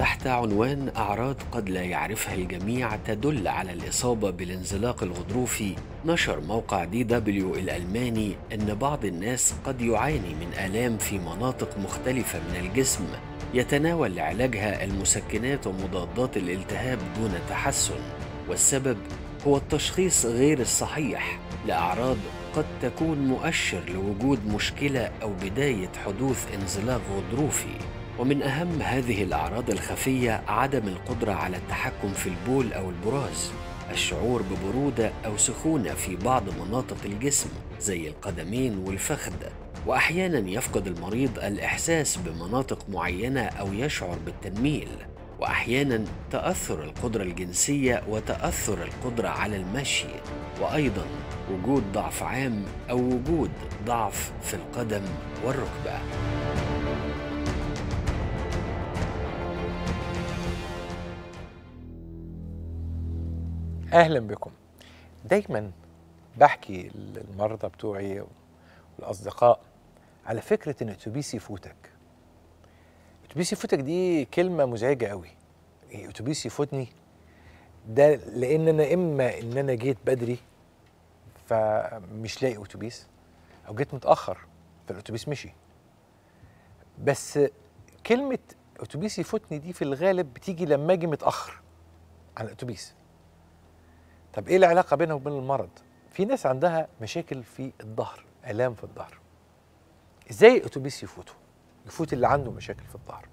تحت عنوان أعراض قد لا يعرفها الجميع تدل على الإصابة بالانزلاق الغضروفي، نشر موقع DW الألماني أن بعض الناس قد يعاني من آلام في مناطق مختلفة من الجسم يتناول لعلاجها المسكنات ومضادات الالتهاب دون تحسن، والسبب هو التشخيص غير الصحيح لأعراض قد تكون مؤشر لوجود مشكلة أو بداية حدوث انزلاق غضروفي. ومن أهم هذه الأعراض الخفية عدم القدرة على التحكم في البول أو البراز، الشعور ببرودة أو سخونة في بعض مناطق الجسم زي القدمين والفخذ، وأحيانا يفقد المريض الإحساس بمناطق معينة أو يشعر بالتنميل، وأحيانا تأثر القدرة الجنسية وتأثر القدرة على المشي، وأيضا وجود ضعف عام أو وجود ضعف في القدم والركبة. أهلا بكم. دايما بحكي للمرضى بتوعي والأصدقاء على فكرة إن أتوبيس يفوتك. أتوبيس يفوتك دي كلمة مزعجة قوي. أتوبيس يفوتني ده لأن أنا إما إن أنا جيت بدري فمش لاقي أتوبيس، أو جيت متأخر فالأتوبيس مشي. بس كلمة أتوبيس يفوتني دي في الغالب بتيجي لما أجي متأخر عن الأتوبيس. طب ايه العلاقة بينها وبين المرض؟ في ناس عندها مشاكل في الظهر، آلام في الظهر. ازاي الأتوبيس يفوت اللي عنده مشاكل في الظهر؟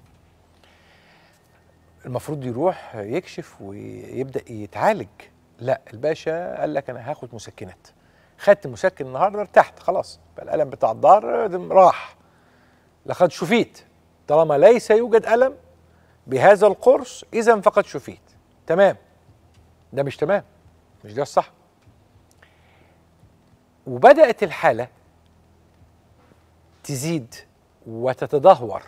المفروض يروح يكشف ويبدأ يتعالج. لا، الباشا قال لك انا هاخد مسكنات، خدت مسكن النهارده ارتحت خلاص، فالألم بتاع الظهر راح. لقد شفيت، طالما ليس يوجد ألم بهذا القرص إذا فقد شفيت. تمام. ده مش تمام، مش ده الصح. وبدأت الحالة تزيد وتتدهور.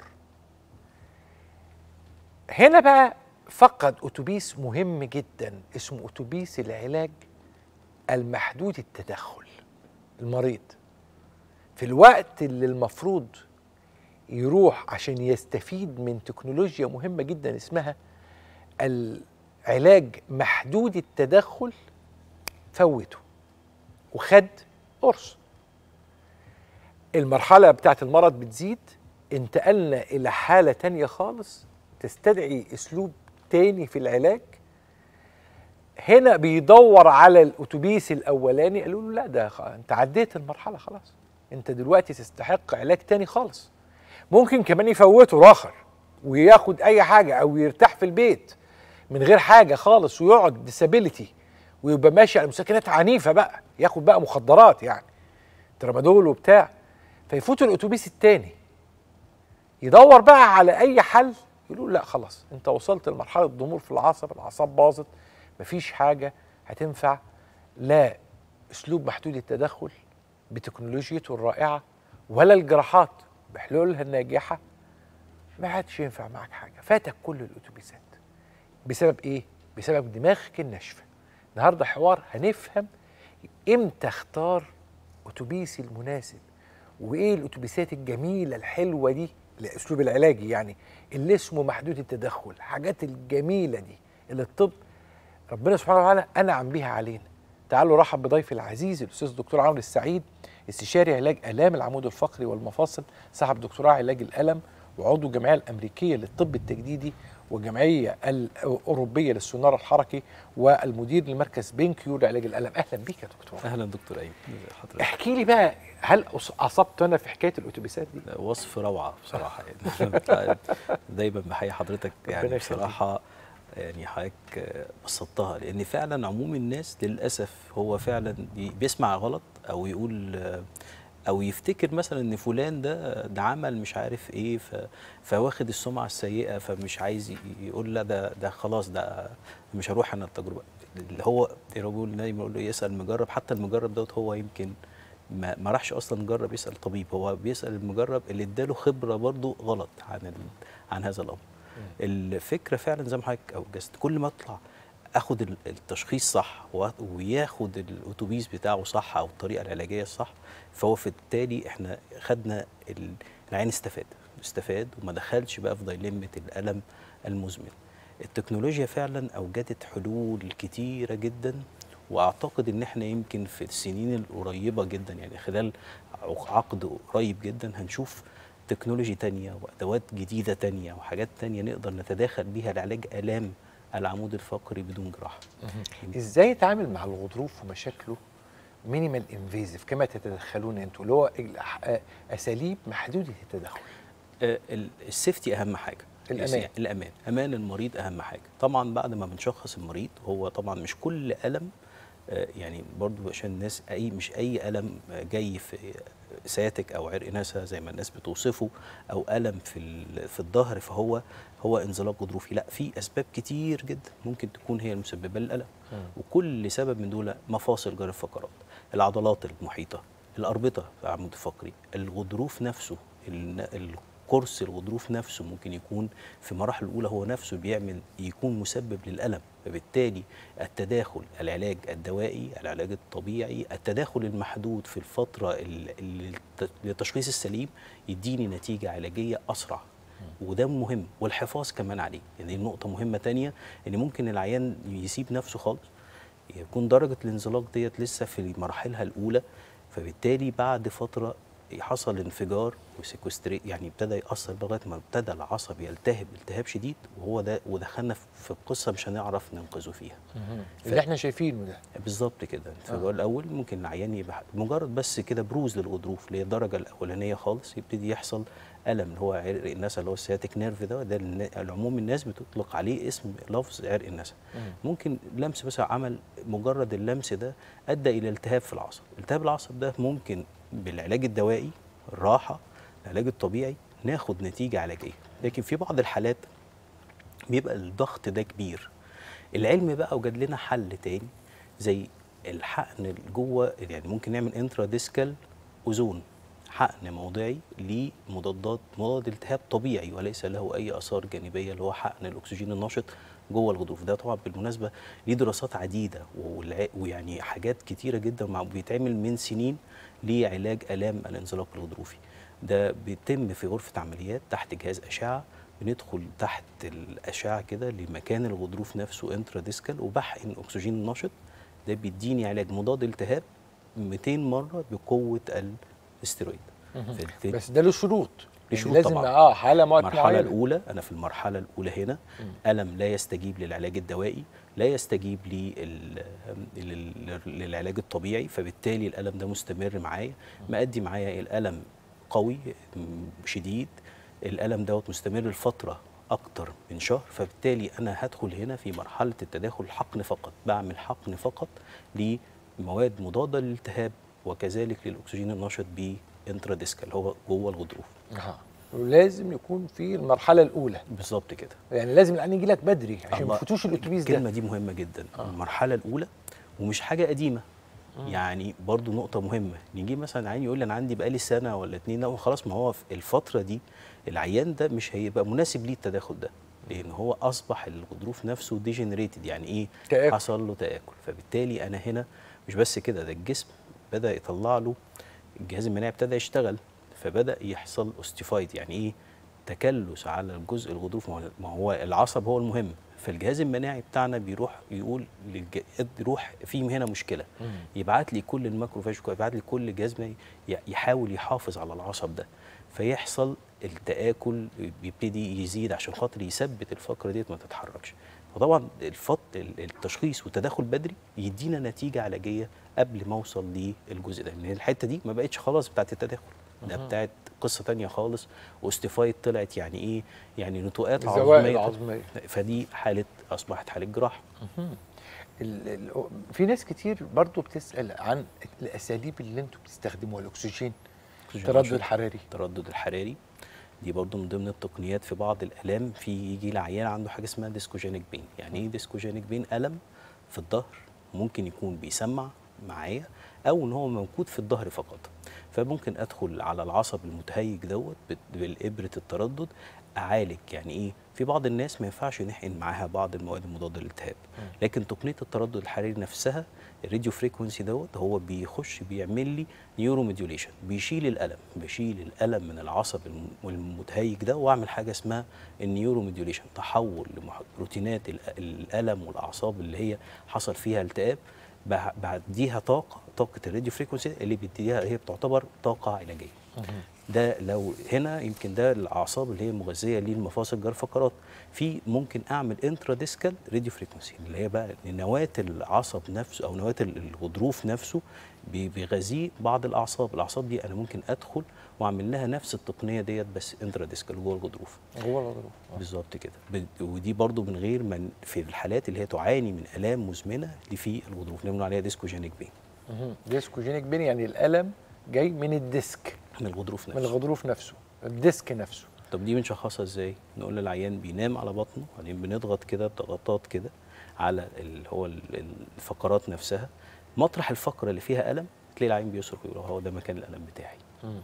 هنا بقى فقد أتوبيس مهم جدا اسمه أتوبيس العلاج المحدود التدخل. المريض في الوقت اللي المفروض يروح عشان يستفيد من تكنولوجيا مهمة جدا اسمها العلاج محدود التدخل، فوته وخد قرص. المرحلة بتاعت المرض بتزيد، انتقلنا إلى حالة تانية خالص تستدعي أسلوب تاني في العلاج. هنا بيدور على الأتوبيس الأولاني، قالوا له لا ده أنت عديت المرحلة خلاص، أنت دلوقتي تستحق علاج تاني خالص. ممكن كمان يفوته راخر وياخد أي حاجة أو يرتاح في البيت من غير حاجة خالص ويقعد ديسابيليتي ويبقى ماشي على مسكنات عنيفة بقى، ياخد بقى مخدرات يعني ترامادول وبتاع، فيفوت الأتوبيس التاني يدور بقى على أي حل. يقولوا لا خلاص أنت وصلت لمرحلة ضمور في العصب، الأعصاب باظت، مفيش حاجة هتنفع، لا أسلوب محدود التدخل بتكنولوجيته الرائعة ولا الجراحات بحلولها الناجحة، ما عادش ينفع معك حاجة، فاتك كل الأتوبيسات. بسبب إيه؟ بسبب دماغك الناشفة. النهارده حوار هنفهم امتى اختار اتوبيسي المناسب، وايه الاتوبيسات الجميله الحلوه دي الاسلوب العلاجي يعني اللي اسمه محدود التدخل، الحاجات الجميله دي اللي الطب ربنا سبحانه وتعالى انعم بيها علينا. تعالوا رحب بضيفي العزيز الاستاذ الدكتور عمرو السعيد، استشاري علاج الام العمود الفقري والمفاصل، صاحب دكتوراه علاج الالم، وعضو الجمعيه الامريكيه للطب التجديدي والجمعيه الاوروبيه للسونار الحركي، والمدير لمركز بينكيو لعلاج الالم. اهلا بيك يا دكتور. اهلا دكتور ايمن. حضرتك احكي لي بقى، هل اصبت انا في حكايه الاتوبيسات دي؟ وصف روعه بصراحه يعني دايما بحيي حضرتك يعني بصراحه، يعني حضرتك بسطتها، لان فعلا عموم الناس للاسف هو فعلا بيسمع غلط او يقول او يفتكر مثلا ان فلان ده عمل مش عارف ايه فواخد السمعه السيئه، فمش عايز يقول لا ده خلاص ده مش هروح انا التجربه. اللي هو بيقول دايما يقول له يسال المجرب، حتى المجرب دوت هو يمكن ما راحش اصلا جرب يسال طبيب، هو بيسال المجرب اللي اداله خبره برضه غلط عن هذا الامر. الفكره فعلا زي ما حضرتك اوجزت، كل ما اطلع اخد التشخيص صح وياخد الاتوبيس بتاعه صح او الطريقه العلاجيه الصح، فهو في التالي احنا خدنا العين استفاد وما دخلش بقى في دايلمة الالم المزمن. التكنولوجيا فعلا اوجدت حلول كتيره جدا، واعتقد ان احنا يمكن في السنين القريبه جدا، يعني خلال عقد قريب جدا، هنشوف تكنولوجي تانية وادوات جديده تانية وحاجات تانية نقدر نتداخل بيها لعلاج الام العمود الفقري بدون جراحه. ازاي يتعامل مع الغضروف ومشاكله مينيمال انفيزيف كما تتدخلون انتوا، اللي هو اساليب محدوده التدخل؟ السيفتي اهم حاجه، الامان، امان المريض اهم حاجه. طبعا بعد ما بنشخص المريض، هو طبعا مش كل الم، يعني برضو عشان الناس مش اي الم جاي في سياتك او عرق نسا زي ما الناس بتوصفه، او الم في الظهر فهو انزلاق غضروفي. لا، في اسباب كتير جدا ممكن تكون هي المسببه للالم، وكل سبب من دول مفاصل جار الفقرات، العضلات المحيطه، الاربطه في العمود الفقري، الغضروف نفسه، قرص الغضروف نفسه ممكن يكون في المراحل الاولى هو نفسه يكون مسبب للالم. فبالتالي التداخل، العلاج الدوائي، العلاج الطبيعي، التداخل المحدود في الفتره للتشخيص السليم يديني نتيجه علاجيه اسرع، وده مهم. والحفاظ كمان عليه، يعني نقطه مهمه تانية، ان ممكن العيان يسيب نفسه خالص، يكون درجه الانزلاق ديت لسه في مراحلها الاولى، فبالتالي بعد فتره حصل انفجار وسيكوستري، يعني ابتدى يأثر لغايه ما ابتدى العصب يلتهب التهاب شديد، وهو ده ودخلنا في قصه مش هنعرف ننقذه فيها. اللي احنا شايفينه ده بالظبط كده. الانفجار الاول ممكن العيان يبقى مجرد بس كده بروز للغضروف اللي هي الدرجه الاولانيه خالص، يبتدي يحصل الم اللي هو عرق النسا، اللي هو السياتيك نيرف ده العموم الناس بتطلق عليه اسم لفظ عرق النسا. ممكن لمس بس عمل مجرد اللمس ده ادى الى التهاب في العصب. التهاب العصب ده ممكن بالعلاج الدوائي، الراحه، العلاج الطبيعي ناخد نتيجه علاجيه، لكن في بعض الحالات بيبقى الضغط ده كبير. العلم بقى وجد لنا حل تاني، زي الحقن جوه، يعني ممكن نعمل انترا ديسكال اوزون، حقن موضعي مضاد التهاب طبيعي وليس له اي اثار جانبيه، اللي هو حقن الاكسجين النشط جوه الغضروف. ده طبعا بالمناسبه ليه دراسات عديده ويعني حاجات كتيره جدا بيتعمل من سنين لعلاج الام الانزلاق الغضروفي. ده بيتم في غرفه عمليات تحت جهاز اشعه، بندخل تحت الاشعه كده لمكان الغضروف نفسه انترا ديسكال، وبحقن اكسجين النشط. ده بيديني علاج مضاد التهاب 200 مره بقوه الاسترويد. بس ده له شروط، يعني لازم طبعا حاله معينه. المرحله الاولى، انا في المرحله الاولى هنا الم لا يستجيب للعلاج الدوائي، لا يستجيب للعلاج الطبيعي، فبالتالي الالم ده مستمر معايا، مؤدي معايا الالم قوي شديد، الالم دوت مستمر لفتره اكتر من شهر، فبالتالي انا هدخل هنا في مرحله التداخل حقن فقط، بعمل حقن فقط لمواد مضاده للالتهاب وكذلك للاكسجين النشط بانترا ديسكال هو جوه الغضروف. ولازم يكون في المرحله الاولى. بالظبط كده، يعني لازم الان يجي لك بدري عشان ما يفوتوش الاتوبيس ده. الكلمه دي مهمه جدا. المرحله الاولى ومش حاجه قديمه. يعني برضو نقطة مهمة، نيجي مثلا عيان يقول لي أنا عندي بقالي سنة ولا 2، لا خلاص، ما هو في الفترة دي العيان ده مش هيبقى مناسب ليه التداخل ده، لأن هو أصبح الغضروف نفسه ديجنريتد، يعني إيه؟ تآكل. حصل له تآكل، فبالتالي أنا هنا مش بس كده، ده الجسم بدأ يطلع له، الجهاز المناعي ابتدى يشتغل، فبدأ يحصل اوستيفايد، يعني إيه؟ تكلس على الجزء الغضروف. ما هو العصب هو المهم، فالجهاز المناعي بتاعنا بيروح يقول يروح في هنا مشكله، يبعت لي كل الماكروفاج، يبعت لي كل جهاز يحاول يحافظ على العصب ده، فيحصل التآكل، بيبتدي يزيد عشان خاطر يثبت الفقره ديت ما تتحركش. فطبعا التشخيص والتدخل بدري يدينا نتيجه علاجيه قبل ما اوصل للجزء ده، لان الحته دي ما بقتش خلاص بتاعت التداخل، ده بتاعت قصه ثانيه خالص، واستيفايد طلعت يعني ايه؟ يعني نتوءات عظميه، فدي حاله اصبحت حاله جراحه. في ناس كتير برضو بتسال عن الاساليب اللي انتم بتستخدموها، الاكسجين، التردد الحراري دي برضو من ضمن التقنيات. في بعض الالام يجي العيان عنده حاجه اسمها ديسكوجينيك بين. يعني ايه ديسكوجينيك بين؟ الم في الظهر ممكن يكون بيسمع معايا، او ان هو موجود في الظهر فقط، فممكن ادخل على العصب المتهيج دوت بالابره التردد، اعالج. يعني ايه؟ في بعض الناس ما ينفعش نحقن معاها بعض المواد المضاده للالتهاب، لكن تقنيه التردد الحراري نفسها الراديو فريكونسي دوت هو بيخش بيعمل لي نيورو موديوليشن، بيشيل الالم من العصب المتهيج ده، واعمل حاجه اسمها النيورو موديوليشن، تحول لروتينات الالم والاعصاب اللي هي حصل فيها التهاب، بعديها طاقه الراديو فريكونسي اللي بتديها هي بتعتبر طاقه علاجيه. ده لو هنا يمكن ده الاعصاب اللي هي مغذيه للمفاصل جرى الفقرات. في ممكن اعمل انترا ديسكال راديو فريكونسي اللي هي بقى نواه العصب نفسه او نواه الغضروف نفسه بيغذيه بعض الاعصاب دي انا ممكن ادخل واعمل لها نفس التقنيه ديت بس انترا ديسكال جوه الغضروف. بالظبط كده. ودي برضو من غير من في الحالات اللي هي تعاني من الام مزمنه اللي في الغضروف اللي بنقول عليها ديسكوجينيك بين. ديسكوجينيك بين يعني الالم جاي من الديسك، من الغضروف نفسه، الديسك نفسه. طب دي بنشخصها ازاي؟ نقول للعيان بينام على بطنه، بعدين بنضغط كده بضغطات كده على الفقرات نفسها، مطرح الفقره اللي فيها الم تلاقي العيان بيصرخ ويقول هو ده مكان الالم بتاعي.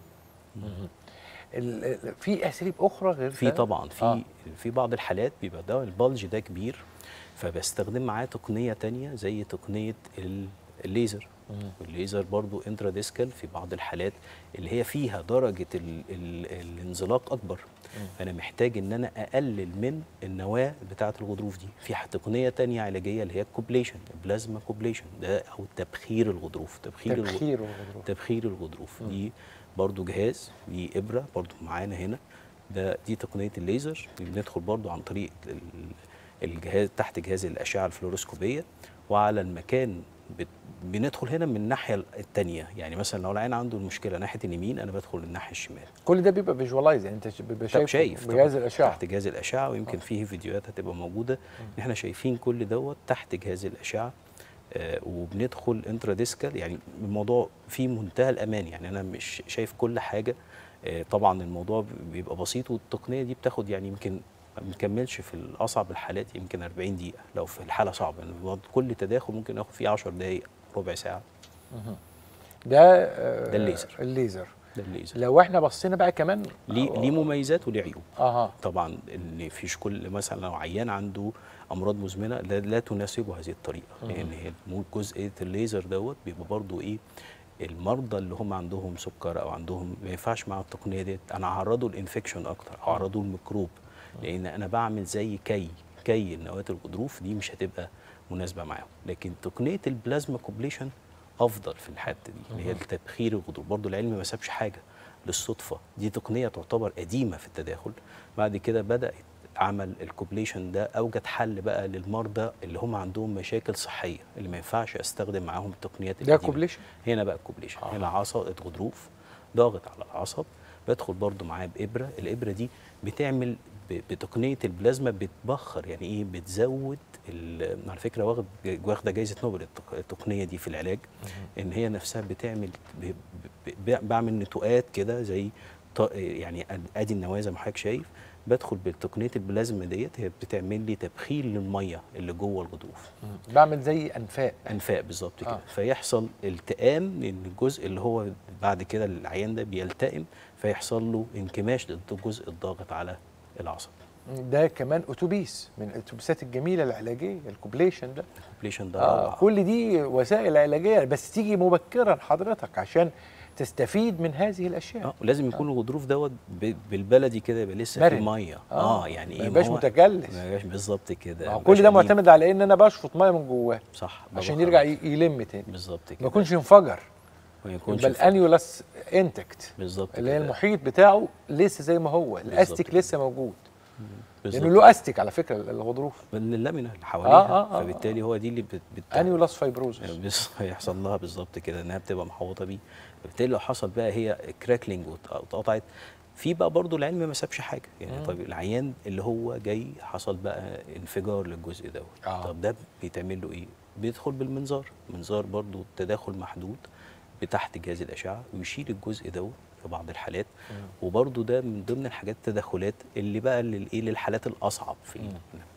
في اساليب اخرى غير في طبعا في بعض الحالات بيبقى ده البلج ده كبير، فبستخدم معاه تقنيه تانية زي تقنيه الليزر. والليزر برضو انترا ديسكال في بعض الحالات اللي هي فيها درجه الانزلاق اكبر، فانا محتاج ان انا اقلل من النواه بتاعه الغضروف دي. في تقنيه تانية علاجيه اللي هي الكوبليشن، البلازما كوبليشن ده، او تبخير الغضروف. تبخير الغضروف دي برضو جهاز، دي ابره برضو معانا هنا، دي تقنيه الليزر. بندخل برضو عن طريق الجهاز تحت جهاز الاشعه الفلوروسكوبيه، وعلى المكان بندخل هنا من الناحيه الثانيه. يعني مثلا لو العين عنده المشكله ناحيه اليمين، انا بدخل الناحيه الشمال. كل ده بيبقى فيجوالايز، يعني انت بيبقى شايف بجهاز الاشعه، تحت جهاز الاشعه. ويمكن فيه فيديوهات هتبقى موجوده ان احنا شايفين كل دوت تحت جهاز الاشعه. وبندخل انترا ديسكال، يعني الموضوع فيه منتهى الامان، يعني انا مش شايف كل حاجه. طبعا الموضوع بيبقى بسيط، والتقنيه دي بتاخد يعني يمكن ما بنكملش في الاصعب الحالات يمكن 40 دقيقه لو في الحاله صعبه، يعني كل تداخل ممكن ياخد فيه 10 دقائق ربع ساعه. ده الليزر. لو احنا بصينا بقى كمان ليه مميزات وليه عيوب. طبعا ان فيش كل مثلا لو عيان عنده امراض مزمنه لا تناسبه هذه الطريقه، لان هي جزئيه الليزر دوت بيبقى برضو ايه، المرضى اللي هم عندهم سكر او عندهم ما ينفعش مع التقنيه ديت، انا اعرضه للانفكشن اكتر، اعرضه للميكروب، لان انا بعمل زي كي النواه الغضروف دي مش هتبقى مناسبه معاهم. لكن تقنيه البلازما كوبليشن افضل في الحته دي اللي هي التبخير الغضروف. برضو العلم ما سابش حاجه للصدفه، دي تقنيه تعتبر قديمه في التداخل. بعد كده بدات عمل الكوبليشن ده، اوجد حل بقى للمرضى اللي هم عندهم مشاكل صحيه اللي ما ينفعش استخدم معاهم التقنيات القديمه. ده كوبليشن هنا بقى الكوبليشن. هنا عصب غضروف ضاغط على العصب، بدخل برضو معاه بابره، الابره دي بتعمل بتقنيه البلازما بتبخر، يعني ايه، بتزود على فكره واخده جائزه نوبل التقنيه دي في العلاج، ان هي نفسها بتعمل بعمل نتوءات كده زي يعني ادي النواه زي ما حضرتك شايف، بدخل بتقنيه البلازما ديت، هي بتعمل لي تبخير للميه اللي جوه الغضروف. بعمل زي انفاق بالظبط كده. فيحصل التئام، لان الجزء اللي هو بعد كده العيان ده بيلتئم، فيحصل له انكماش للجزء الضاغط على العصب. ده كمان اتوبيس من الاتوبيسات الجميله العلاجيه، الكوبليشن ده. كل دي وسائل علاجيه، بس تيجي مبكرا حضرتك عشان تستفيد من هذه الاشياء. ولازم يكون الغضروف دوت بالبلدي كده يبقى لسه في ميه. يعني ايه، ما يبقاش متجلس. ما يبقاش بالظبط كده. كل ده معتمد على ان انا بشفط ميه من جواه، صح، عشان يرجع يلم تاني. بالظبط كده، ما يكونش انفجر، يبقى الانيولاس انتكت، بالظبط، اللي هي المحيط بتاعه لسه زي ما هو، الاستيك لسه موجود، لانه له استيك على فكره الغضروف من اللامينه اللي حواليها. فبالتالي هو دي اللي انيولاس فايبروزس هيحصل لها بالظبط كده، انها بتبقى محوطه بيه. فبالتالي لو حصل بقى هي كراكلينج واتقطعت، في بقى برضو العلم ما سابش حاجه، يعني طيب العيان اللي هو جاي حصل بقى انفجار للجزء دوت، طب ده بيتعمل له ايه؟ بيدخل منظار برضو تداخل محدود بتحت جهاز الاشعه، ويشيل الجزء دوت في بعض الحالات. وبرضو ده من ضمن الحاجات التدخلات اللي بقى للحالات الاصعب في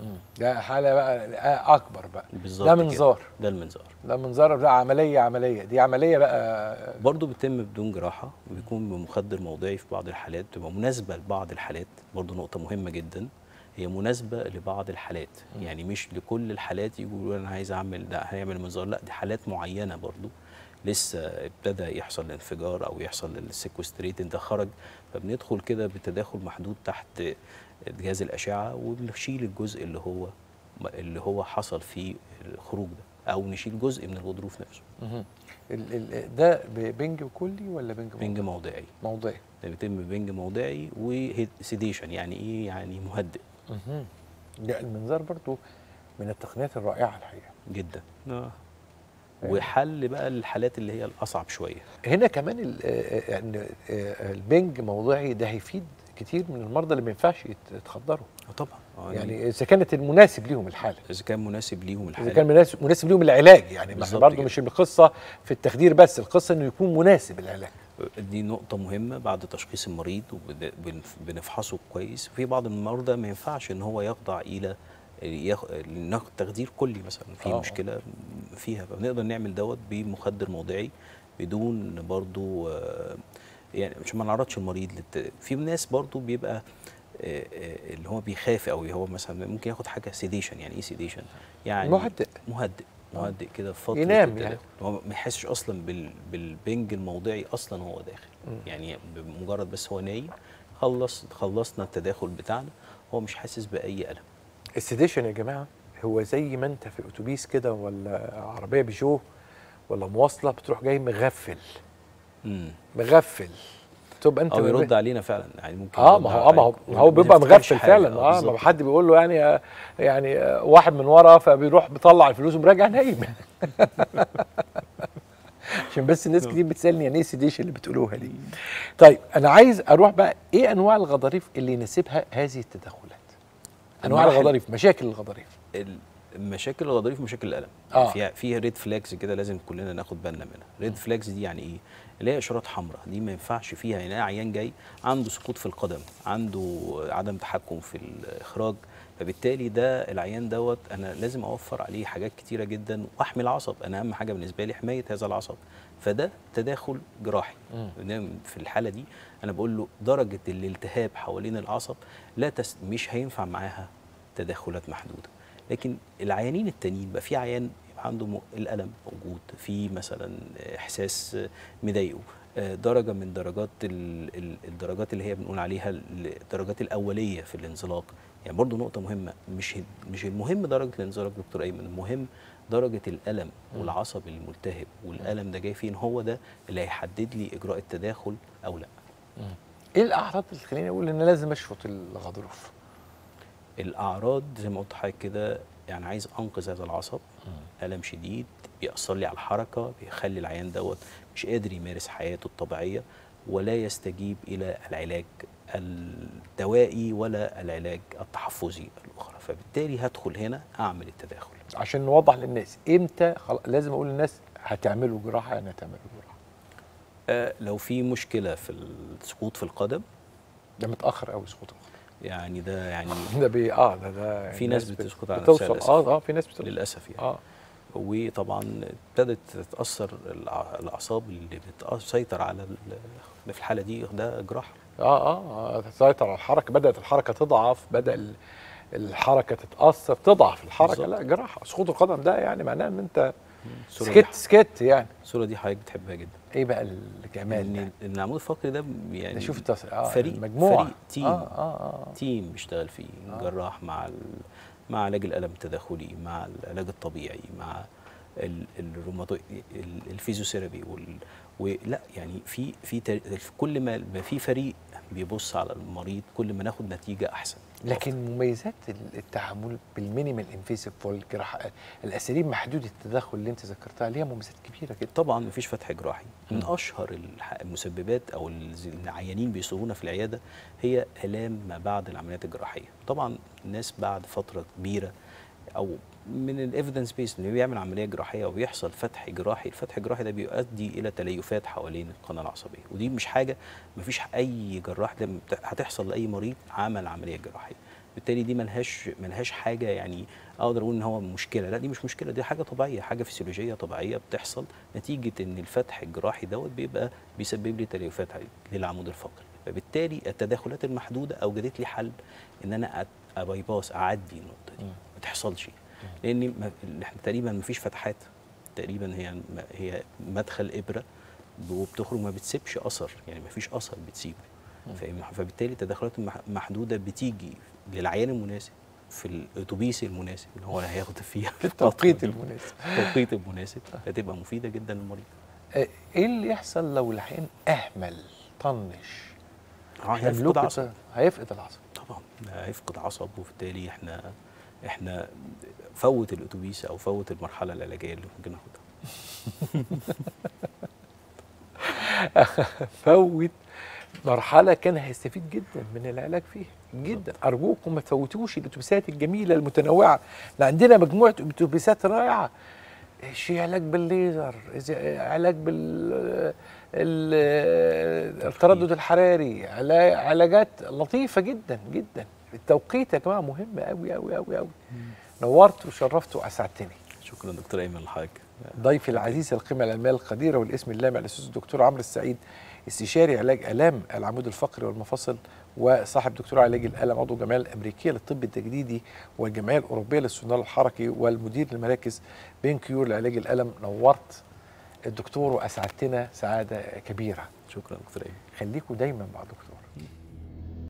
ده حاله بقى اكبر بقى. بالظبط ده كده. منظار. ده المنظار. ده منظار، ده عمليه دي عمليه بقى. برضه بتتم بدون جراحه، وبيكون بمخدر موضعي في بعض الحالات، بتبقى مناسبه لبعض الحالات. برضه نقطه مهمه جدا، هي مناسبه لبعض الحالات. يعني مش لكل الحالات يقولوا انا عايز اعمل ده هيعمل منظار، لا دي حالات معينه برضه لسه ابتدى يحصل انفجار او يحصل السيكوستريت ده خرج، فبندخل كده بتداخل محدود تحت جهاز الاشعه، وبنشيل الجزء اللي هو حصل فيه الخروج ده، او نشيل جزء من الغضروف نفسه. ده بنج كلي ولا بنج موضعي؟ بنج موضعي. موضعي. ده بيتم بنج موضعي وسيديشن. يعني ايه؟ يعني مهدئ. ده المنظار برضو من التقنيات الرائعه الحقيقه جدا. وحل بقى الحالات اللي هي الاصعب شويه. هنا كمان يعني البنج موضعي ده هيفيد كتير من المرضى اللي ما ينفعش يتخدروا. طبعا. يعني اذا كانت المناسب ليهم الحاله، اذا كان مناسب ليهم الحاله، اذا كان مناسب ليهم العلاج. يعني برضه مش القصه في التخدير بس، القصه انه يكون مناسب العلاج. دي نقطه مهمه. بعد تشخيص المريض وبنفحصه كويس. في بعض المرضى ما ينفعش ان هو يخضع الى تخدير كلي مثلا، في مشكله فيها، فبنقدر نعمل دوت بمخدر موضعي بدون برضو يعني مش ما نعرضش المريض في ناس برضو بيبقى اللي هو بيخاف، او هو مثلا ممكن ياخد حاجه سيديشن. يعني ايه سيديشن؟ يعني مهدئ كده في فتره ينام يعني. هو ما يحسش اصلا بالبنج الموضعي اصلا وهو داخل. يعني بمجرد بس هو نايم، خلصنا التداخل بتاعنا، هو مش حاسس باي الم. السيديشن يا جماعه هو زي ما انت في اتوبيس كده ولا عربيه بيجو ولا مواصله، بتروح جاي مغفل تبقى انت يرد علينا فعلا. يعني ممكن ما هو بيبقى مغفل فعلا. ما حد بيقول له يعني واحد من ورا، فبيروح بيطلع الفلوس وبراجع نايم. عشان بس الناس كتير بتسالني يعني ايه سيديشن اللي بتقولوها دي. طيب انا عايز اروح بقى، ايه انواع الغضاريف اللي يناسبها هذه التدخلات؟ انواع الغضاريف، مشاكل الغضاريف. مشاكل الغضاريف ومشاكل الالم. فيها ريد فلاجز كده لازم كلنا ناخد بالنا منها. ريد فلاجز دي يعني ايه؟ اللي هي اشارات حمراء. دي ما ينفعش فيها. يعني عيان جاي عنده سقوط في القدم، عنده عدم تحكم في الاخراج، فبالتالي ده العيان دوت انا لازم اوفر عليه حاجات كتيره جدا واحمي العصب. انا اهم حاجه بالنسبه لي حمايه هذا العصب. فده تداخل جراحي. في الحاله دي انا بقول له درجه الالتهاب حوالين العصب مش هينفع معاها تدخلات محدوده. لكن العيانين التانيين بقى، في عيان عنده الالم موجود، في مثلا احساس مضايقه، درجه من درجات الدرجات اللي هي بنقول عليها الدرجات الاوليه في الانزلاق. يعني برضو نقطه مهمه، مش المهم درجه الانزلاق دكتور ايمن، المهم درجه الالم والعصب الملتهب، والالم ده جاي فين، هو ده اللي هيحدد لي اجراء التداخل او لا. ايه الاعراض اللي تخليني اقول ان لازم اشفط الغضروف؟ الاعراض زي ما قلت لحضرتك كده، يعني عايز انقذ هذا العصب، الم شديد بيأثر لي على الحركه، بيخلي العيان دوت مش قادر يمارس حياته الطبيعيه، ولا يستجيب الى العلاج الدوائي ولا العلاج التحفظي الاخرى. فبالتالي هدخل هنا اعمل التداخل. عشان نوضح للناس امتى لازم اقول للناس هتعملوا جراحه، يعني هتعملوا جراحه. لو في مشكله في السقوط في القدم، ده متاخر قوي سقوط القدم. يعني ده يعني ده ده في ناس بتسقط على نفسها للاسف. في ناس بتوصل للاسف يعني. وطبعا ابتدت تتاثر الاعصاب اللي بتسيطر على في الحاله دي، ده جراحه. تسيطر على الحركه، بدات الحركه تضعف، بدا الحركه تتاثر، تضعف الحركه بالزبط. لا جراحه. سقوط القدم ده يعني معناه ان انت سكت يعني. الصوره دي حضرتك بتحبها جدا. ايه بقى الجمال ده؟ ان العمود الفقري ده يعني شوف فريق مجموعه، فريق تيم بيشتغل فيه جراح مع علاج الالم التداخلي، مع العلاج الطبيعي، مع الفيزيوثيرابي ولا يعني في كل ما في فريق بيبص على المريض، كل ما ناخد نتيجه احسن. لكن مميزات التعامل بالمينيمال انفيسيف والجراحه، الاساليب محدوده التدخل اللي انت ذكرتها ليها مميزات كبيره جدا. طبعا مفيش فتح جراحي. من اشهر المسببات او العيانين بيصابونا في العياده هي الام ما بعد العمليات الجراحيه. طبعا الناس بعد فتره كبيره او من الايفيدنس بيس اللي بيعمل عمليه جراحيه وبيحصل فتح جراحي، الفتح الجراحي ده بيؤدي الى تليفات حوالين القناه العصبيه، ودي مش حاجه مفيش اي جراح هتحصل لاي مريض عمل عمليه جراحيه. بالتالي دي ملهاش حاجه يعني اقدر اقول ان هو مشكله، لا دي مش مشكله، دي حاجه طبيعيه، حاجه فسيولوجيه طبيعيه بتحصل نتيجه ان الفتح الجراحي بيبقى بيسبب لي تليفات للعمود الفقري. فبالتالي التدخلات المحدوده اوجدت لي حل ان انا ابايباس اعدي النقطه دي ما تحصلش، لان احنا تقريبا ما فيش فتحات، تقريبا هي مدخل ابره وبتخرج ما بتسيبش اثر، يعني ما فيش اثر بتسيبه. فبالتالي التدخلات المحدوده بتيجي للعيان المناسب في الاتوبيس المناسب اللي هو هياخد فيها في التوقيت المناسب. التوقيت المناسب فتبقى مفيده جدا للمريض. ايه اللي يحصل لو العيان اهمل طنش؟ هيفقد عصب، هيفقد العصب طبعا، هيفقد عصب، وبالتالي احنا فوت الاتوبيس او فوت المرحله العلاجيه اللي ممكن ناخدها. فوت مرحلة كان هيستفيد جدا من العلاج فيها جدا. أرجوكم ما تفوتوش الأتوبيسات الجميلة المتنوعة، احنا عندنا مجموعة أتوبيسات رائعة، شيء علاج بالليزر، علاج التردد الحراري، علاجات لطيفة جدا جدا. التوقيت يا جماعة مهم قوي قوي قوي قوي. نورت وشرفت وأسعدتني. شكرا دكتور أيمن لحضرتك. ضيفي العزيز القيمة العلمية القديرة والاسم اللامع الأستاذ الدكتور عمرو السعيد، استشاري علاج آلام العمود الفقري والمفاصل وصاحب دكتوراه علاج الآلام، عضو الجمعية الأمريكية للطب التجديدي والجمعية الأوروبية للسنال الحركي والمدير لمراكز بين كيور لعلاج الآلام. نورت الدكتور وأسعدتنا سعادة كبيرة. شكرا دكتور أيمن. خليكم دايما مع دكتور.